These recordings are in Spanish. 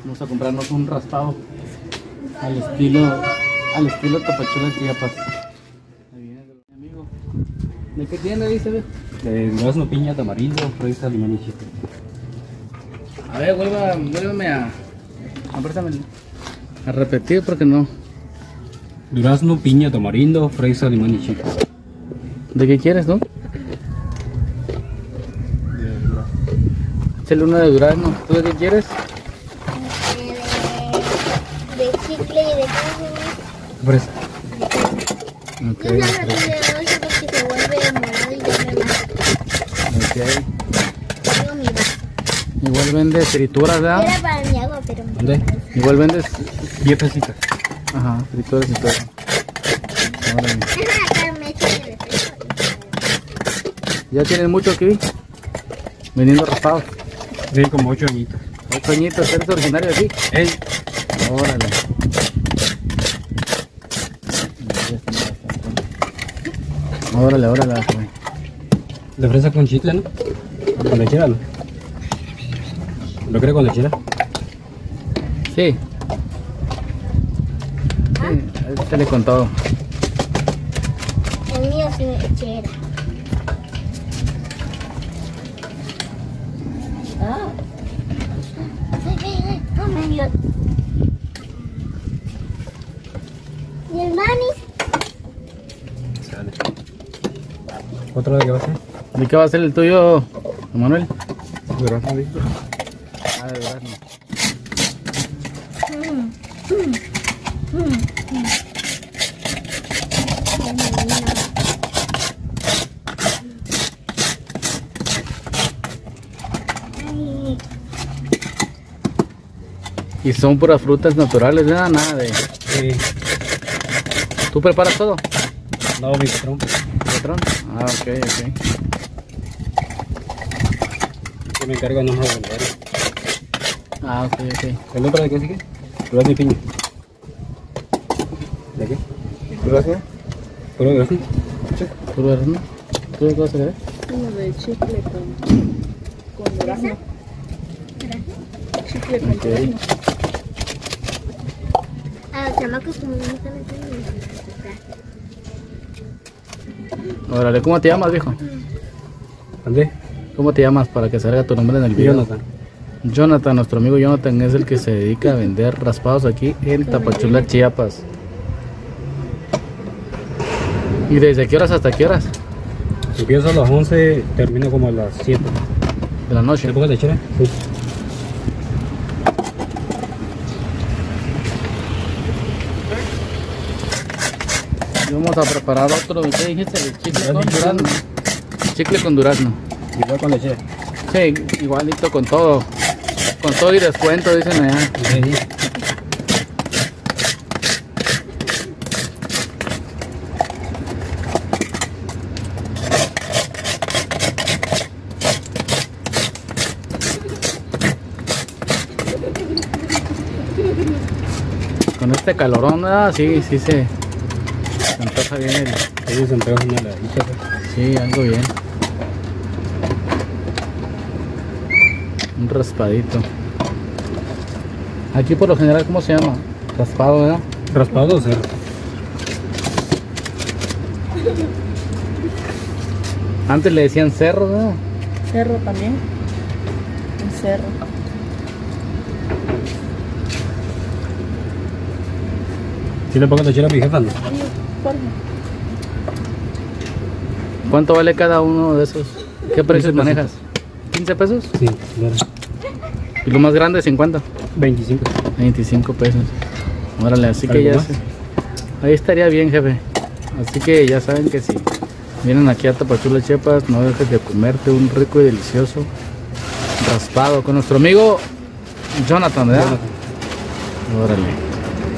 Vamos a comprarnos un raspado al estilo Tapachula Chiapas. Ahí viene mi amigo. ¿De qué tiene, dice? De durazno, piña, tamarindo, fresa, limón y chile. A ver, vuélvame a repetir porque no. Durazno, piña, tamarindo, fresa, limón y chile. ¿De qué quieres, no? Échale una de durazno. ¿Tú de qué quieres? De chicle y de queso. Fresa. Ok. Yo no lo de 8 porque se vuelve morado y ya me mata. Ok. Tengo mi vaso. Igual vendes frituras, ¿verdad? Era para mi agua, pero me ¿Dónde? Igual vendes. 10 pesitas. Ajá, frituras y todo. Órale. Acá me echo de refresco. ¿Ya tienes mucho aquí? Vendiendo raspados. Sí, como 8 añitos. 8 añitos, ¿eres originario de aquí? Ey, Órale. Órale, órale. de fresa con chicle, ¿no? Con lechera, ¿no? ¿Lo quiere con lechera? Sí. Sí, échale con todo. El mío sí me echera. Oh my God. ¿Y el mami? Sale. ¿Otro de qué va a ser? ¿De qué va a ser el tuyo, Manuel? Durazno, ¿viste? Ah, de durazno. Y son puras frutas naturales, ¿verdad? Nada de... Sí. ¿Tú preparas todo? No, mi patrón. ¿Patrón? Ah, ok. Yo me encargo no de vender. Ah, ok. ¿El otro de qué sigue? Durazno y piña. ¿De qué? ¿Durazno? ¿Puro durazno? Sí. ¿Puro durazno? ¿Tú de qué vas a querer? Uno de chicle con durazno. Chicle con Ok. durazno. A los chamacos como no están haciendo. Órale, ¿cómo te llamas, viejo? ¿Dónde? ¿Cómo te llamas para que salga tu nombre en el video? Jonathan. Jonathan, nuestro amigo Jonathan es el que se dedica a vender raspados aquí en Tapachula, Chiapas. ¿Y desde qué horas hasta qué horas Empiezo a las 11, termino como a las 7. de la noche? ¿Te pongo lechera? Sí. Y vamos a preparar otro, ¿qué dijiste? El chicle con durazno. Chicle con durazno. Igual con lechera. Sí, igualito con todo. Con todo y descuento, dicen allá. Sí. Con este calorón, sí se antoja bien el... Ellos se entregan una heladita. Sí, algo bien. Un raspadito. Aquí por lo general, ¿cómo se llama? Raspado, ¿verdad? ¿Raspado o cerdo? Antes le decían cerro, ¿verdad? Cerro también. Un cerro. ¿Sí le pongo lechera a mi jefa, no? ¿Cuánto vale cada uno de esos? ¿Qué precios manejas? ¿15 pesos? Sí, claro. Y lo más grande, 50. 25. 25 pesos. Órale, así que ¿Algo ya más? ahí estaría bien, jefe. Así que ya saben que si vienen aquí a Tapachula, Chiapas, no dejes de comerte un rico y delicioso raspado con nuestro amigo Jonathan, ¿verdad? Jonathan. Órale.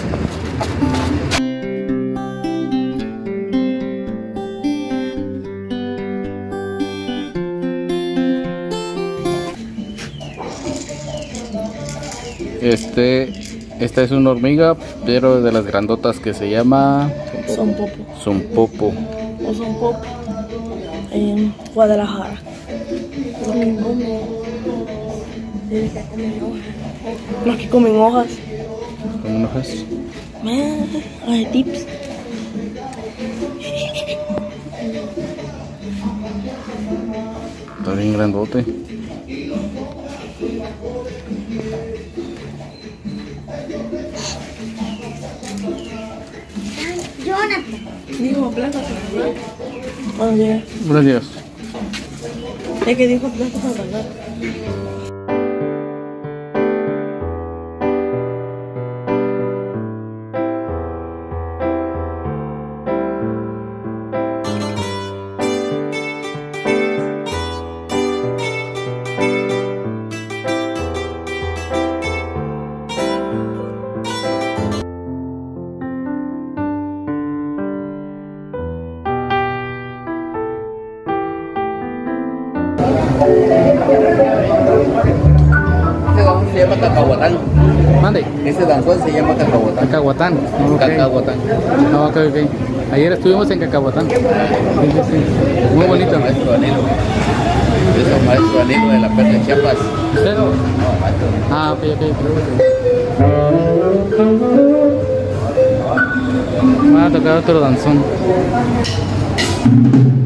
Esta es una hormiga, pero de las grandotas que se llama Son popo. zompopo. O son popo. En Guadalajara. Lo que come. Desde que come hoja. Los que comen hojas. ¿Cómo hojas? Ay, tips. Está bien grandote. Jonathan. Dijo plaza Santander. Buenos días. Buenos días. Es que dijo plaza Santander. Ese danzón se llama cacahuatán. Mande. Ese danzón se llama cacahuatán. Cacahuatán. Ok. Cacahuatán. No, ok. Ayer estuvimos en Cacahuatán. Sí. Muy bonito. Maestro Danilo. Yo soy maestro Danilo de la Perla de Chiapas. ¿Usted? No, maestro. Ah, ok. Me va a tocar otro danzón.